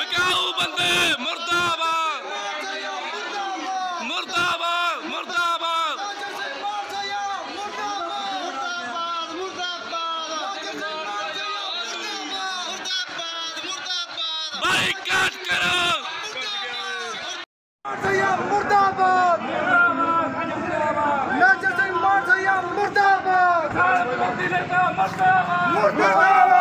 बिकाऊ बंदे मुर्दाबाद मुर्दाबाद मुर्दाबाद बाइकाट करो मुर्दाबाद मेजर सिंह मानसैया मुर्दाबाद मुर्दाबाद